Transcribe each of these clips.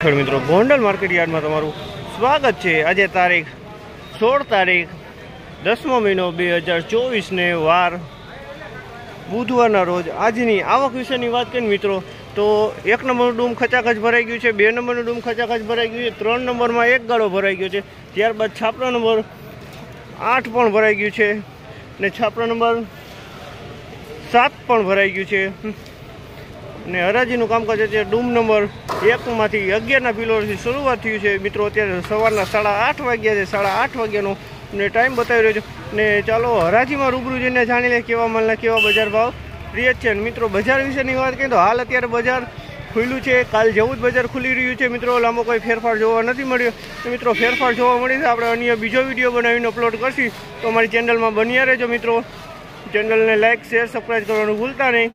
મિત્રો ગોંડલ માર્કેટ યાર્ડમાં તમારું સ્વાગત છે। આજે તારીખ 16 તારીખ 10મો મહિનો 2024 ને વાર બુધવારના રોજ આજની આવક વિશેની વાત કરીએ મિત્રો તો 1 નંબરનું ડૂમ ખચાખચ ભરાઈ ગયું છે, 2 નંબરનું ડૂમ ખચાખચ ભરાઈ ગયું છે, 3 નંબરમાં એક ગાળો ભરાઈ ગયો છે, ત્યારબાદ છાપરા નંબર 8 પણ ભરાઈ ગયું છે ને છાપરા નંબર 7 પણ ભરાઈ ગયું છે ને હરાજીનું કામકાજ છે। ડૂમ નંબર 1 માંથી 11ના પિલોરથી શરૂઆત થયું છે મિત્રો। અત્યારે સવારના 8:30 વાગ્યા છે, 8:30 વાગ્યાનો ને ટાઈમ બતાવી રહ્યો છે ને ચાલો હરાજીમાં રૂબરૂ જઈને જાણી લે કેવા માલના કેવા બજાર ભાવ રહે છે। મિત્રો બજાર વિશેની વાત કરીએ તો હાલ અત્યારે બજાર ખુલ્લું છે, કાલ જેવું જ બજાર ખુલી રહ્યું છે મિત્રો। લાંબો કોઈ ફેરફાર જોવા નથી મળ્યો મિત્રો। ફેરફાર જોવા મળી છે આપણે અન્ય બીજો વિડીયો બનાવીને અપલોડ કરશી તો અમારી ચેનલમાં બન્યા રહેજો મિત્રો। ચેનલને લાઇક શેર સબસ્ક્રાઈબ કરવાનું ભૂલતા નહીં।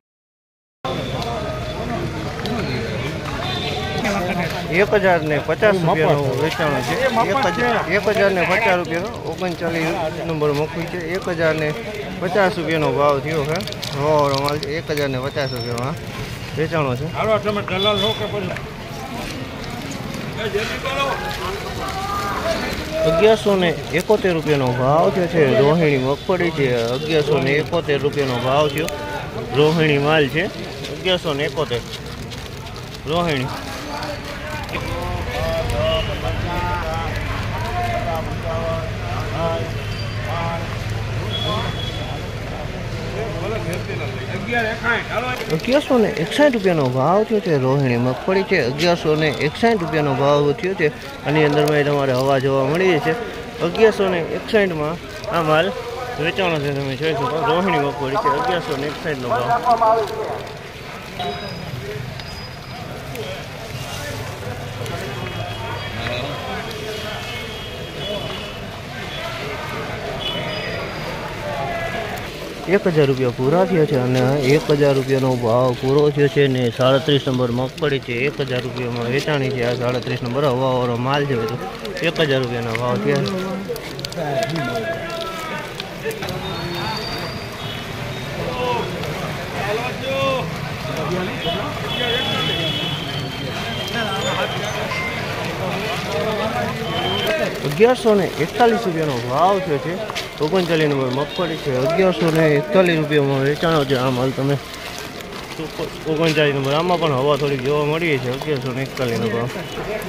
1050 રૂપિયાનું વેચાણ છે, 1050 રૂપિયાનો 39 નંબર મોકલી છે, 1050 રૂપિયાનો ભાવ થયો છે। વાવરો માલ છે, 1050 રૂપિયામાં વેચાણો છે। 1171 રૂપિયાનો ભાવ થયો છે। રોહિણી મગફળી છે, 1171 રૂપિયાનો ભાવ થયો। રોહિણી માલ છે 1171 રોહિણી। ₹1161 રૂપિયાનો ભાવ થયો છે। રોહિણી મગફળી છે, 1161 રૂપિયાનો ભાવ થયો છે। આની અંદરમાં તમારે હવા જોવા મળી છે। 1161માં આ માલ વેચાણો છે, તમે જોઈ શકો। રોહિણી મગફળી છે, 1161નો ભાવ। ₹1000 પૂરા થયા છે અને 1000 રૂપિયાનો ભાવ પૂરો થયો છે ને 37 નંબર મગફળી છે, 1000 રૂપિયામાં વેચાણી છે। આ 37 નંબર હવાવાળો માલ છે તો 1000 રૂપિયાનો ભાવ થયા છે। ₹1141 રૂપિયાનો ભાવ થયો છે। 39 નંબર મગફળી છે, 1141 રૂપિયામાં વેચાણો છે। આ માલ તમે 39 નંબર આમાં પણ હવા થોડી જોવા મળી છે। 1141 નો ભાવ।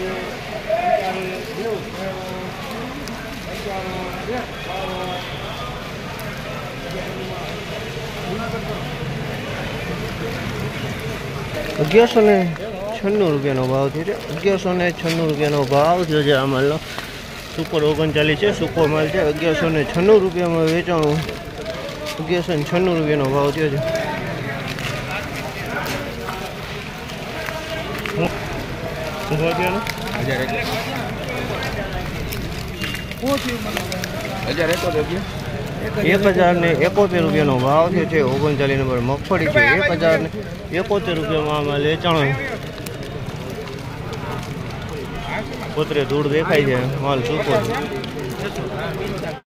₹1196 રૂપિયાનો ભાવ થયો છે। 1196 રૂપિયાનો ભાવ થયો છે। આ માલનો સુપર 39 છે, સૂકો માલ છે। 1196 રૂપિયામાં વેચાણું, 1196 રૂપિયાનો ભાવ થયો છે। ₹1071 રૂપિયાનો ભાવ થયો છે। 39 નંબર મગફળી છે, 1071 રૂપિયામાં માલ વેચાણો। પોતરે ધૂળ દેખાય છે, માલ સૂકો છે।